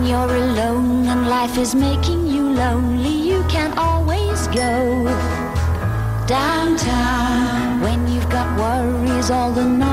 you're alone and life is making you lonely, you can always go downtown. When you've got worries, all the